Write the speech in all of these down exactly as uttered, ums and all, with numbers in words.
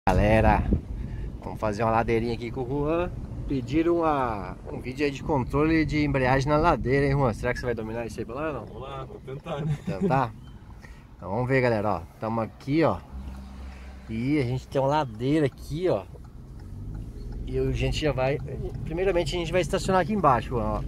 Galera, vamos fazer uma ladeirinha aqui com o Juan. Pediram uma, um vídeo aí de controle de embreagem na ladeira, hein, Juan? Será que você vai dominar isso aí pra lá ou não? Vamos lá, vamos tentar, né? Tentar? Então vamos ver, galera, ó. Estamos aqui, ó. E a gente tem uma ladeira aqui, ó. E a gente já vai... Primeiramente a gente vai estacionar aqui embaixo, Juan, ó.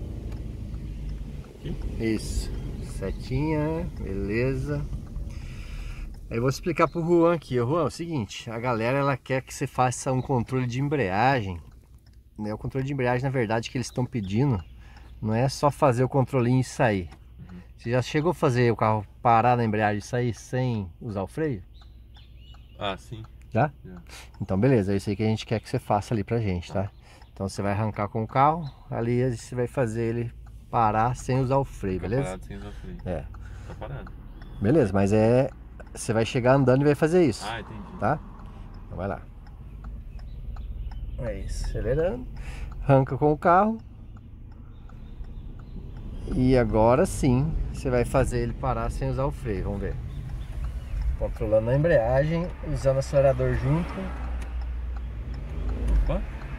Aqui? Isso. Setinha, beleza. Aí eu vou explicar pro Juan aqui. Juan, é o seguinte, a galera ela quer que você faça um controle de embreagem, né? O controle de embreagem, na verdade, que eles estão pedindo não é só fazer o controlinho e sair. Uhum. Você já chegou a fazer o carro parar na embreagem e sair sem usar o freio? Ah, sim. Já? Já. Então beleza, é isso aí que a gente quer que você faça ali pra gente, tá? Então você vai arrancar com o carro, ali você vai fazer ele parar sem usar o freio, Ficar beleza? parado sem usar o freio. É. Tá parado. Beleza, mas é... Você vai chegar andando e vai fazer isso. Ah, entendi. Tá? Então vai lá. É isso, acelerando. Arranca com o carro. E agora sim, você vai fazer ele parar sem usar o freio, vamos ver. Controlando a embreagem, usando o acelerador junto. Opa!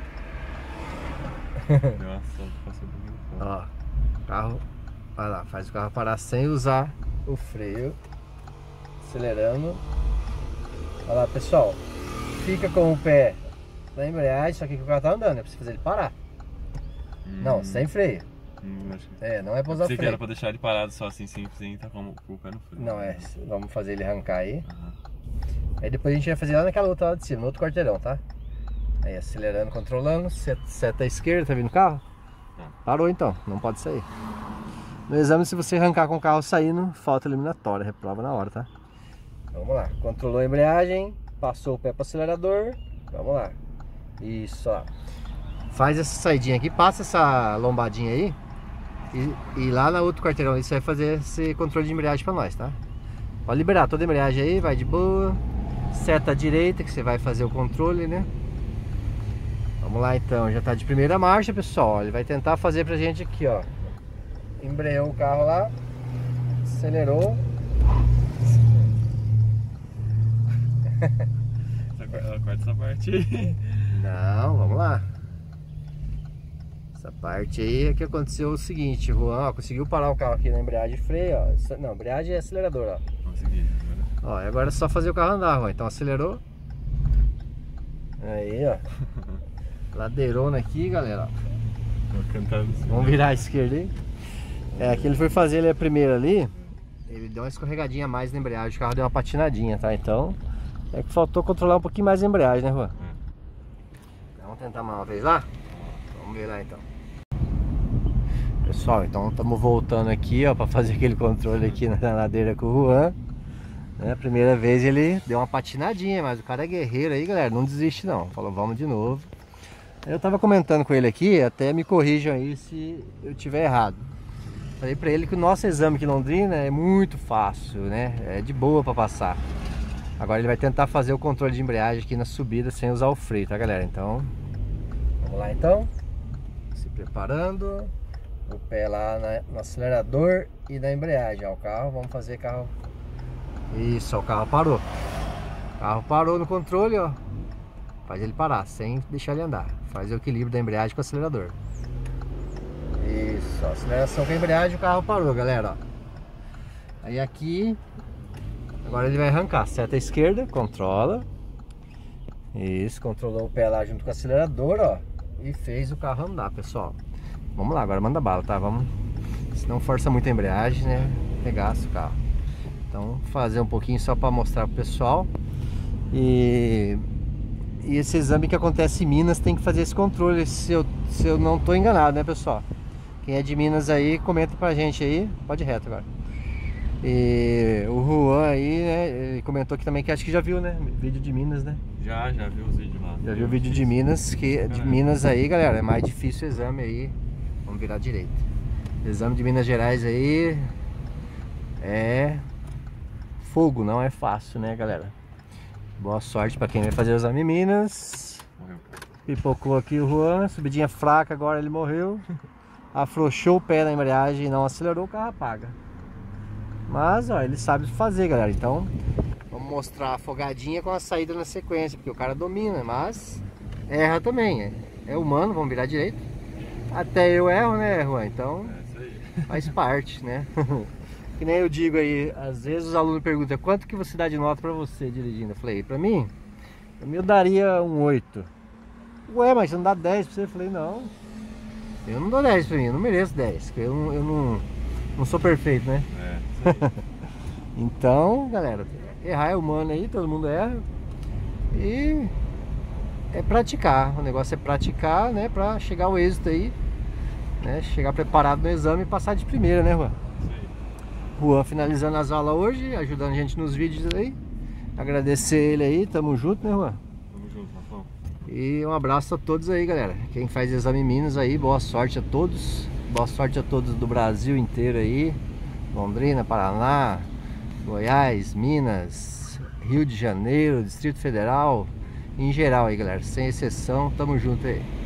Nossa, passou um pouquinho do ponto. Ó, carro, vai lá, faz o carro parar sem usar o freio. Acelerando. Olha lá, pessoal. Fica com o pé na embreagem, só que o carro tá andando, é pra você fazer ele parar. Hum. Não, sem freio. Hum, acho que... É, não é pra usar o freio. que era pra deixar ele parado só assim, sem, sem tá com o pé no freio. Não, é, vamos fazer ele arrancar aí. Uhum. Aí depois a gente vai fazer lá naquela outra lá de cima, no outro quarteirão, tá? Aí acelerando, controlando, seta à esquerda, tá vindo o carro? Tá. Parou então, não pode sair. No exame, se você arrancar com o carro saindo, falta eliminatória, reprova na hora, tá? Vamos lá, controlou a embreagem, passou o pé para o acelerador, vamos lá. Isso, ó. Faz essa saidinha aqui, passa essa lombadinha aí e, e lá na outro quarteirão você vai fazer esse controle de embreagem para nós, tá? Pode liberar toda a embreagem aí, vai de boa. Seta à direita que você vai fazer o controle, né? Vamos lá então, já tá de primeira marcha, pessoal. Ele vai tentar fazer pra gente aqui, ó. Embreou o carro lá, acelerou. Corta essa parte aí. Não, vamos lá. Essa parte aí é que aconteceu o seguinte, Juan, ó, conseguiu parar o carro aqui na embreagem e freio, ó. Não, embreagem e acelerador, ó. Consegui, agora. Ó, e agora é só fazer o carro andar, Juan. Então acelerou. Aí, ó. Ladeirona aqui, galera, ó. Vou cantar. Vamos virar à esquerda aí. É, aqui ele foi fazer ele a primeira ali. Ele deu uma escorregadinha a mais na embreagem, o carro deu uma patinadinha, tá? Então, é que faltou controlar um pouquinho mais a embreagem, né, Juan? É. Vamos tentar mais uma vez lá? Vamos ver lá então. Pessoal, então estamos voltando aqui, ó, para fazer aquele controle aqui na ladeira com o Juan. Né? A primeira vez ele deu uma patinadinha, mas o cara é guerreiro aí, galera, não desiste não. Falou, vamos de novo. Eu tava comentando com ele aqui, até me corrijam aí se eu tiver errado. Falei pra ele que o nosso exame aqui em Londrina é muito fácil, né? É de boa para passar. Agora ele vai tentar fazer o controle de embreagem aqui na subida sem usar o freio, tá, galera? Então, vamos lá então. Se preparando. O pé lá na, no acelerador e na embreagem. Ó, o carro, vamos fazer carro. Isso, ó, o carro parou. O carro parou no controle, ó. Faz ele parar, sem deixar ele andar. Faz o equilíbrio da embreagem com o acelerador. Isso, ó, aceleração com a embreagem, o carro parou, galera, ó. Aí aqui, agora ele vai arrancar. Seta à esquerda, controla. Isso, controlou o pé lá junto com o acelerador, ó. E fez o carro andar, pessoal. Vamos lá, agora manda bala, tá? Vamos. Se não força muito a embreagem, né? Regaça o carro. Então, fazer um pouquinho só para mostrar pro pessoal. E... E esse exame que acontece em Minas tem que fazer esse controle, se eu, se eu não tô enganado, né, pessoal? Quem é de Minas aí, comenta pra gente aí. Pode ir reto agora. E o Juan aí, né, ele comentou que também que acho que já viu, né? Vídeo de Minas, né? Já, já viu os vídeos lá. Já viu o vídeo de Minas, que de Minas aí, galera, é mais difícil o exame aí. Vamos virar direito. Exame de Minas Gerais aí é fogo, não é fácil, né, galera? Boa sorte pra quem vai fazer o exame em Minas. Morreu. Pipocou aqui o Juan, subidinha fraca, agora ele morreu. Afrouxou o pé na embreagem e não acelerou, o carro apaga. Mas, ó, ele sabe fazer, galera. Então, vamos mostrar a folgadinha com a saída na sequência, porque o cara domina, mas erra também. É, é humano, vamos virar direito. Até eu erro, né, Juan? Então É isso aí. faz parte, né? Que nem eu digo aí, às vezes os alunos perguntam quanto que você dá de nota pra você dirigindo. Eu falei, pra mim, pra mim eu daria um oito. Ué, mas você não dá dez pra você? Eu falei, não, eu não dou dez pra mim, eu não mereço dez, porque eu, não, eu não, não sou perfeito, né? É, isso aí. Então, galera, errar é humano aí, todo mundo erra. E é praticar, o negócio é praticar, né, pra chegar ao êxito aí, né? Chegar preparado no exame e passar de primeira, né, Juan? Isso aí. Juan finalizando as aulas hoje, ajudando a gente nos vídeos aí. Agradecer ele aí, tamo junto, né, Juan? Tamo junto, Rafão. E um abraço a todos aí, galera. Quem faz exame em Minas aí, boa sorte a todos. Boa sorte a todos do Brasil inteiro aí. Londrina, Paraná, Goiás, Minas, Rio de Janeiro, Distrito Federal. Em geral aí, galera, sem exceção, tamo junto aí.